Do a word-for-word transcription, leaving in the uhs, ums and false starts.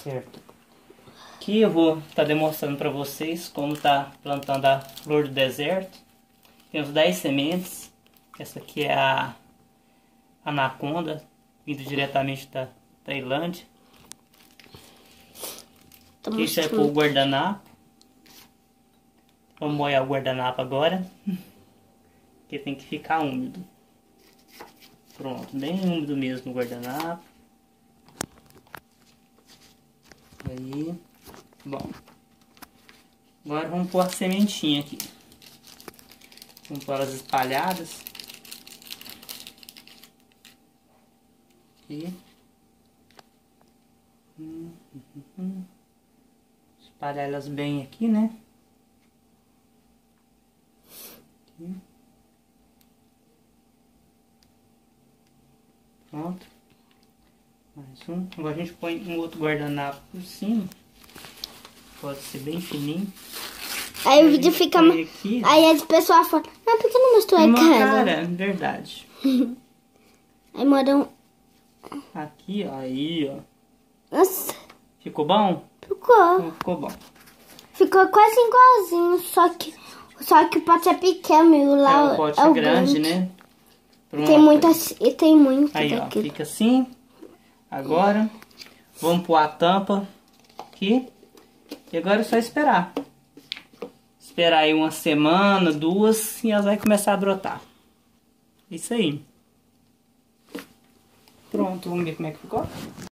Certo. Aqui eu vou estar tá demonstrando para vocês como tá plantando a flor do deserto. Temos dez sementes. Essa aqui é a anaconda, vindo diretamente da Tailândia. Aqui já é para o guardanapo. Vamos molhar o guardanapo agora, porque tem que ficar úmido. Pronto, bem úmido mesmo o guardanapo. Aí, bom. Agora vamos pôr a sementinha aqui. Vamos pôr elas espalhadas. Aqui. Hum, hum, hum. Espalhar elas bem aqui, né? Aqui. Pronto. Mais um. Agora a gente põe um outro guardanapo por cima. Pode ser bem fininho. Aí o vídeo fica... Aqui. Aí as pessoas falam, mas por que não mostrou a cara? Cara, verdade. Aí moram... Aqui, ó. Aí, ó. Nossa. Ficou bom? Ficou. Ficou bom. Ficou quase igualzinho, só que, só que o pote é pequeno e o lá é o pote é o grande, grande, né? Pronto. Tem muitas, e tem muito aí, daquilo. Ó, fica assim. Agora, vamos pôr a tampa aqui. E agora é só esperar. Esperar aí uma semana, duas, e elas vão começar a brotar. Isso aí. Pronto, vamos ver como é que ficou.